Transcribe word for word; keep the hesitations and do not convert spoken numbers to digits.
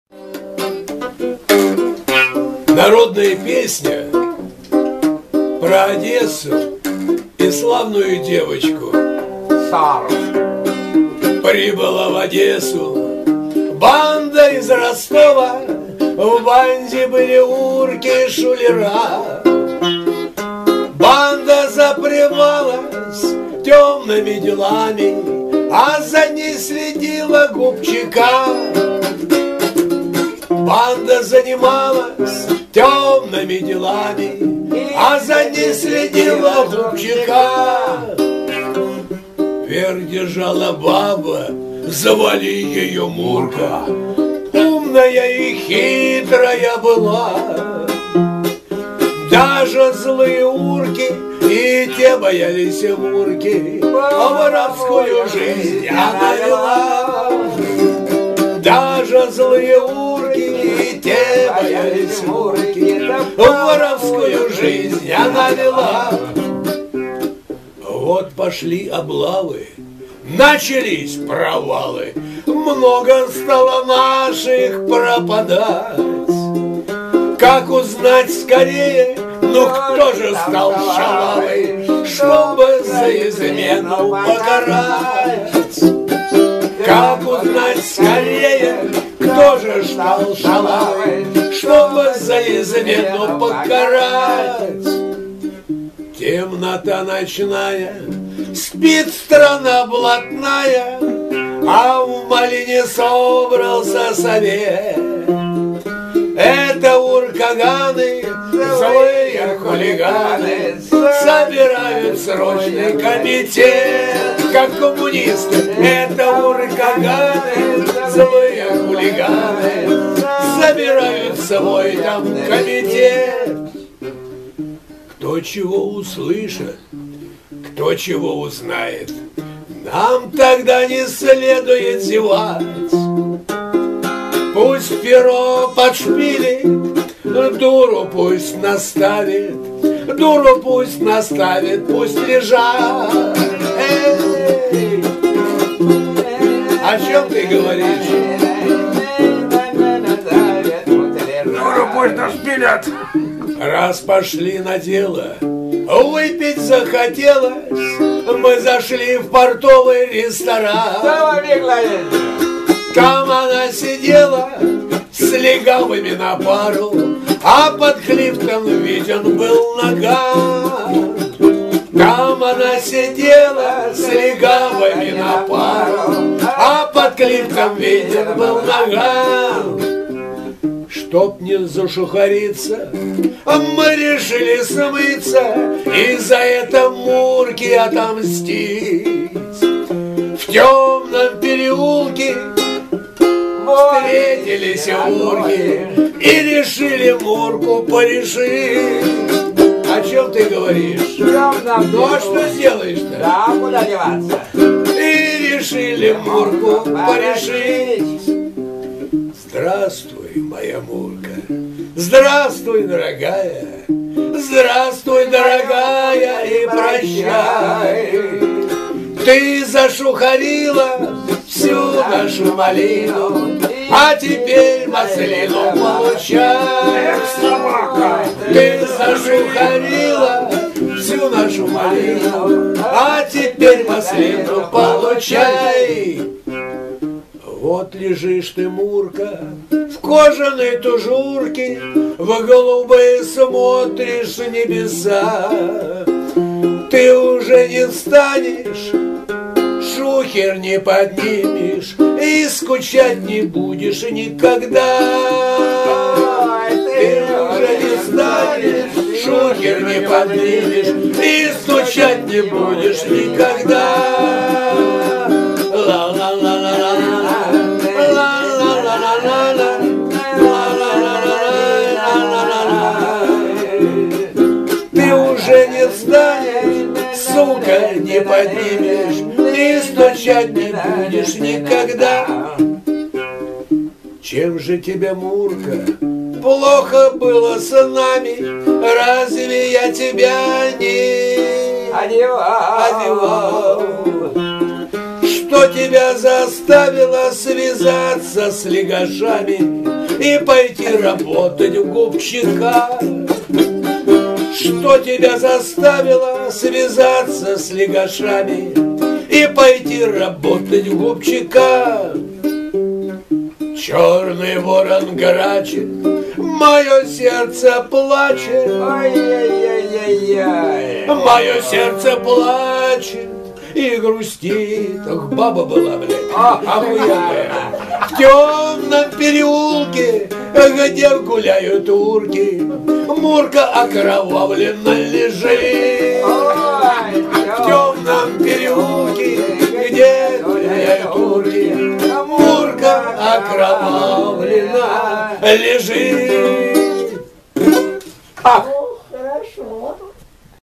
Народная песня про Одессу и славную девочку. Прибыла в Одессу банда из Ростова. В банде были урки, шулера. Банда запрямалась темными делами, а за ней следила губчика. Банда занималась темными делами, а за ней следила губчика. Вверх держала баба, звали ее Мурка. Умная и хитрая была. Даже злые урки и те боялись Мурки, а воровскую жизнь она вела. Даже злые урки и те боялись Мурки, воровскую жизнь она вела. Вот пошли облавы, начались провалы, много стало наших пропадать. Как узнать скорее, ну кто же стал шалавой, чтобы за измену покарать? Как узнать скорее, кто же стал шалавой, чтобы за измену покарать? Темнота ночная, спит страна блатная, а в малине собрался совет. Это уркаганы, злые хулиганы, собирают срочный комитет. Как коммунисты, это уркаганы, злые хулиганы, собирают свой там комитет. Кто чего услышит, кто чего узнает, нам тогда не следует зевать. Пусть перо подшпилит, дуру пусть наставит, дуру пусть наставит, пусть лежат. Эй! О чем ты говоришь? Дуру пусть нашпилят. Раз пошли на дело, выпить захотелось, мы зашли в портовый ресторан. Там она сидела с легавыми на пару, а под клифтом виден был наган. Там она сидела с легавыми на пару, а под клифтом виден был наган. Чтоб не зашухариться, мы решили смыться и за это Мурке отомстить. В темном переулке встретились урки и решили Мурку порешить. О чем ты говоришь? Ну а что сделаешь-то? Да, куда деваться? И решили Мурку порешить. Здравствуй, моя Мурка, здравствуй, дорогая, здравствуй, дорогая, и прощай. Ты зашухарила всю нашу малину, а теперь маслину получай. Ты зашухарила всю нашу малину, а теперь маслину получай. Вот лежишь ты, Мурка, в кожаной тужурке, в голубые смотришь небеса. Ты уже не встанешь, шухер не поднимешь и скучать не будешь никогда. Ты уже не встанешь, шухер не поднимешь и скучать не будешь никогда. Ты уже не встанешь, сука, не поднимешь и стучать не будешь никогда. Чем же тебе, Мурка, плохо было с нами? Разве я тебя не одевал? Что тебя заставило связаться с легашами? и пойти работать в губчика. Что тебя заставило связаться с легашами и пойти работать в губчика? Черный ворон грачет, мое сердце плачет, Ай-яй-яй-яй-яй. мое сердце плачет и грустит. Ах, баба была, блядь, охуенная. В темном переулке, где гуляют урки, Мурка окровавленно лежит. Ой, В темном переулке, где гуляют урки, Мурка окровавленно лежит. А!